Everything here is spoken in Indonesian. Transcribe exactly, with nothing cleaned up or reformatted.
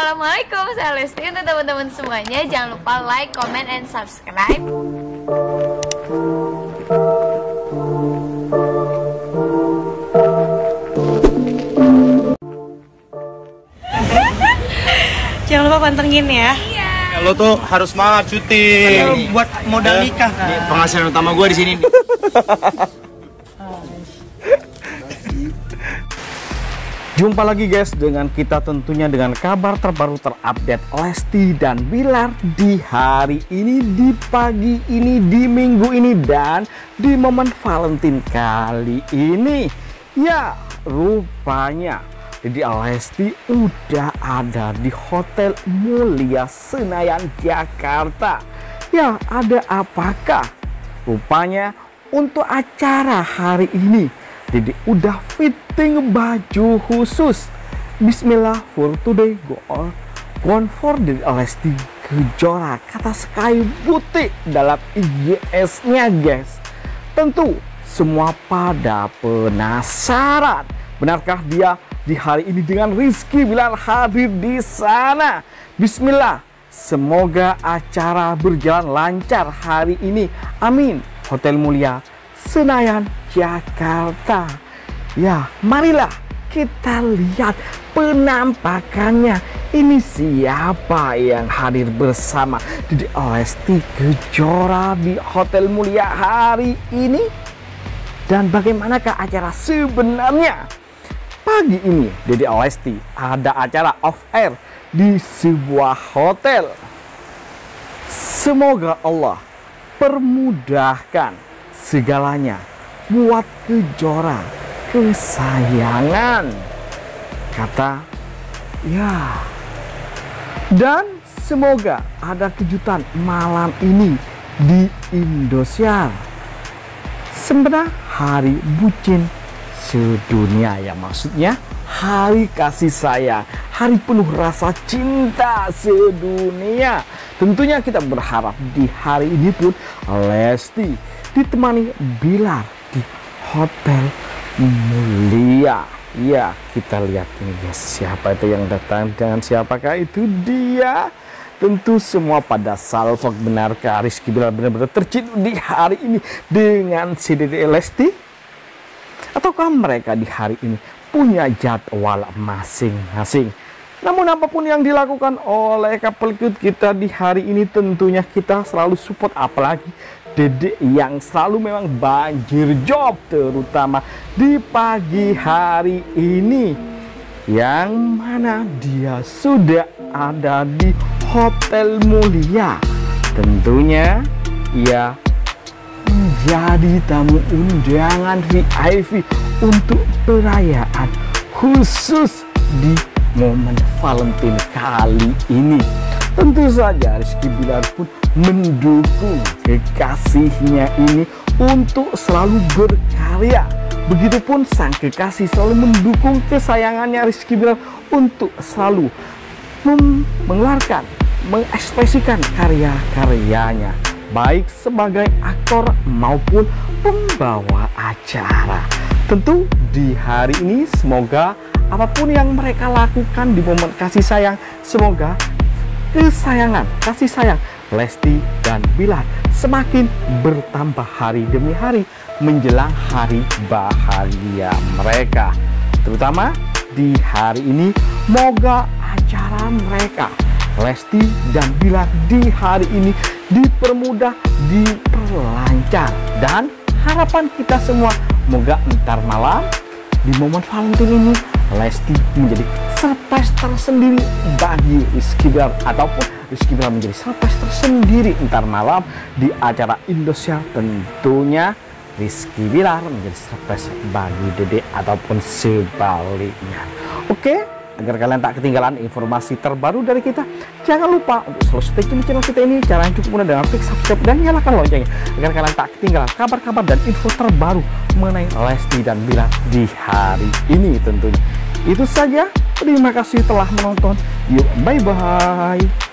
Assalamualaikum, saya Lesti. Untuk teman-teman semuanya, jangan lupa like, comment, and subscribe. Jangan lupa pantengin ya. Iya. Lo tuh harus semangat syuting. Buat modal nikah kan. Penghasilan utama gue di sini. Jumpa lagi guys dengan kita tentunya dengan kabar terbaru terupdate Lesti dan Bilar di hari ini, di pagi ini, di minggu ini, dan di momen Valentine kali ini. Ya, rupanya jadi Lesti udah ada di Hotel Mulia Senayan, Jakarta. Ya, ada apakah? Rupanya untuk acara hari ini jadi udah fitting baju khusus. Bismillah for today, go on, go on for the Lesti Kejora, kata Sky Butik dalam I G S-nya guys. Tentu semua pada penasaran, benarkah dia di hari ini dengan Rizky Bilar hadir di sana? Bismillah, semoga acara berjalan lancar hari ini. Amin. Hotel Mulia Senayan, Jakarta. Ya, marilah kita lihat penampakannya. Ini siapa yang hadir bersama Dede Lesti Kejora di Hotel Mulia hari ini? Dan bagaimanakah acara sebenarnya? Pagi ini Dede Lesti ada acara off air di sebuah hotel. Semoga Allah permudahkan segalanya buat Kejora kesayangan, kata ya. Dan semoga ada kejutan malam ini di Indosiar. Sebenarnya hari bucin sedunia, ya maksudnya hari kasih sayang, hari penuh rasa cinta sedunia. Tentunya kita berharap di hari ini pun Lesti ditemani Bilar di Hotel Mulia. Ya, kita lihat ini guys, siapa itu yang datang dan siapakah itu dia. Tentu semua pada salvok, benarkah Rizky Bilar benar-benar terciduk di hari ini dengan si Dede Lesti? Ataukah mereka di hari ini punya jadwal masing-masing? Namun apapun yang dilakukan oleh couple cute kita di hari ini, tentunya kita selalu support, apalagi Dede yang selalu memang banjir job, terutama di pagi hari ini, yang mana dia sudah ada di Hotel Mulia. Tentunya ia menjadi tamu undangan V I P untuk perayaan khusus di momen Valentine kali ini. Tentu saja Rizky Bilar pun mendukung kekasihnya ini untuk selalu berkarya. Begitupun sang kekasih selalu mendukung kesayangannya Rizky Bilar untuk selalu mengeluarkan, mengekspresikan karya-karyanya, baik sebagai aktor maupun pembawa acara. Tentu di hari ini semoga apapun yang mereka lakukan di momen kasih sayang, semoga kesayangan, kasih sayang Lesti dan Bilar semakin bertambah hari demi hari menjelang hari bahagia mereka. Terutama di hari ini, moga acara mereka Lesti dan Bilar di hari ini dipermudah, diperlancar, dan harapan kita semua moga ntar malam di momen Valentine ini Lesti menjadi surprise tersendiri bagi Rizky Bilar, ataupun Rizky Bilar menjadi surprise tersendiri ntar malam di acara Indosiar. Tentunya Rizky Bilar menjadi surprise bagi Dede ataupun sebaliknya. Oke, agar kalian tak ketinggalan informasi terbaru dari kita, jangan lupa untuk selalu stay tune di channel kita ini. Caranya cukup mudah, dengan klik subscribe dan nyalakan loncengnya agar kalian tak ketinggalan kabar-kabar dan info terbaru mengenai Lesti dan Bilar di hari ini. Tentunya itu saja, terima kasih telah menonton. Yuk, bye bye.